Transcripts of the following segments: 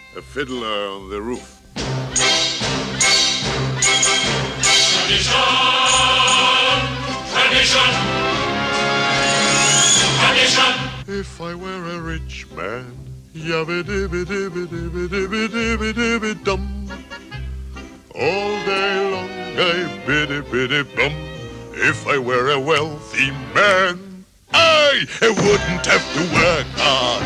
A fiddler on the roof. Tradition, tradition, tradition. If I were a rich man, yabba-dibba-dibba-dibba-dibba-dibba-dibba-dum. All day long I biddy-biddy-bum. If I were a wealthy man, I wouldn't have to work hard.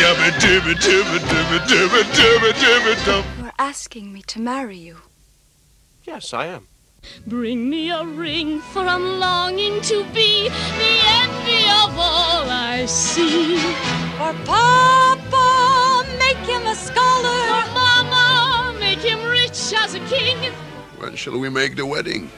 Yabba-dibba-dibba-dibba-dibba-dibba-dibba-dum. You're asking me to marry you. Yes, I am. Bring me a ring, for I'm longing to be the envy of all I see. For Papa, make him a scholar. For Mama, make him rich as a king. When shall we make the wedding?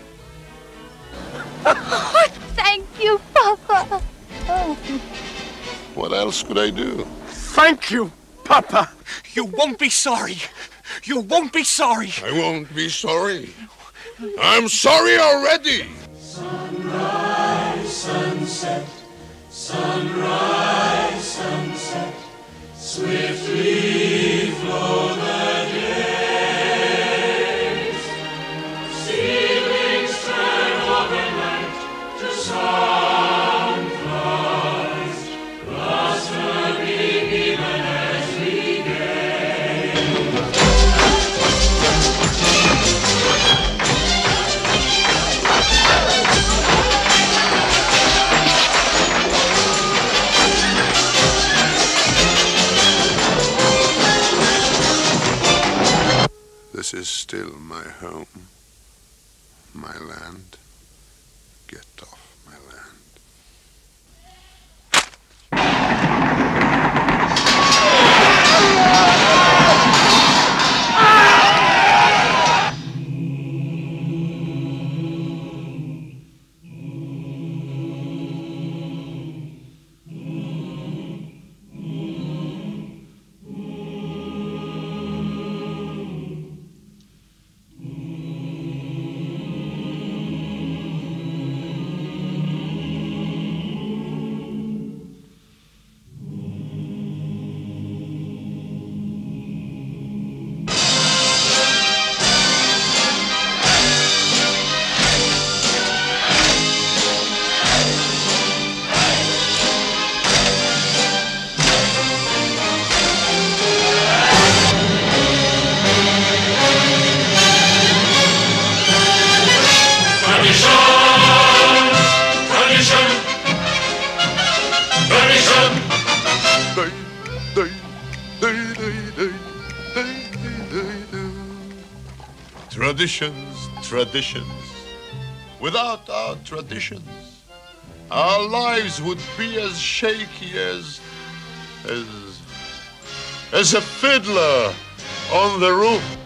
Oh, thank you, Papa. Oh. What else could I do? Thank you, Papa. You won't be sorry. You won't be sorry. I won't be sorry. I'm sorry already. Sunrise, sunset, sunrise, sunset, swiftly flow the days. Ceilings turn overnight to sunflowers, blossoming even as we gaze. This is still my home, my land. Get off my land. Traditions, traditions. Without our traditions, our lives would be as shaky as a fiddler on the roof.